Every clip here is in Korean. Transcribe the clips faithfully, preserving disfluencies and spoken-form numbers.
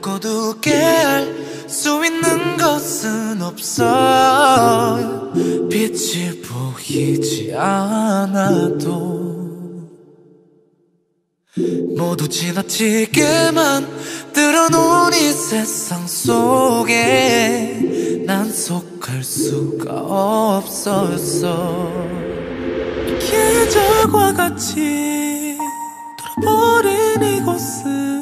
묶어두게 할 수 있는 것은 없어. 빛이 보이지 않아도 모두 지나치게만 들어놓은 이 세상 속에 난 속할 수가 없었어. 계절과 같이 돌아버린 이곳을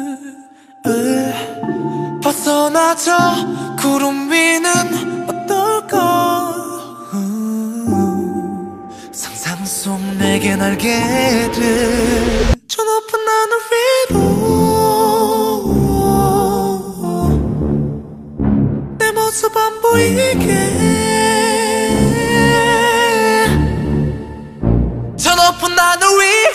벗어나 저 구름 위는 어떨까. 음, 상상 속 내게 날개를 저 높은 하늘 위로 내 모습 안 보이게 저 높은 하늘 위로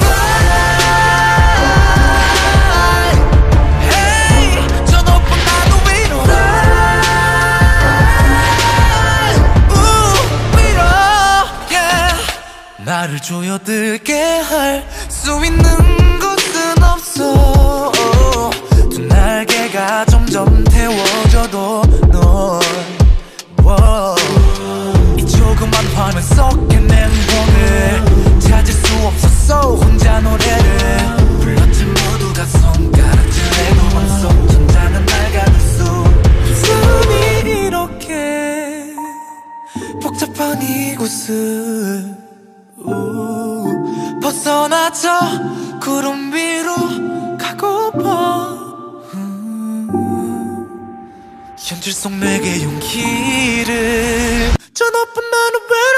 나를 조여들게 할 수 있는 것은 없어. 두 날개가 점점 태워져도 널 이 조그만 화면 속에 내 행복을 찾을 수 없었어. 혼자 노래를 불렀지 모두가 손가락질해 고맘속 천장은 낡아들 수 숨이 이렇게 복잡한 이곳을 우, 벗어나 저 구름 위로 가고파. 음, 현실 속 내게 용기를 저 높은 하늘 위로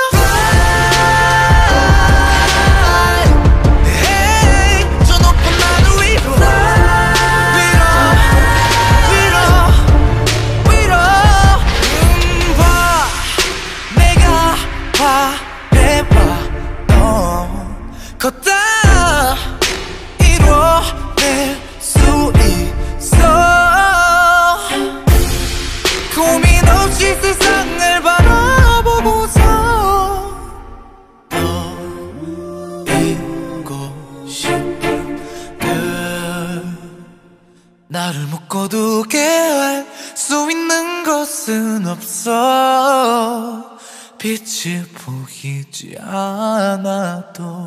hey, 저 높은 하늘 위로 위로 위로 위로 음, 봐 내가 봐 걷다 이뤄낼 수 있어. 고민 없이 세상을 바라보고서 보이고 싶은 그 나를 묶어두게 할 수 있는 것은 없어. 빛이 보이지 않아도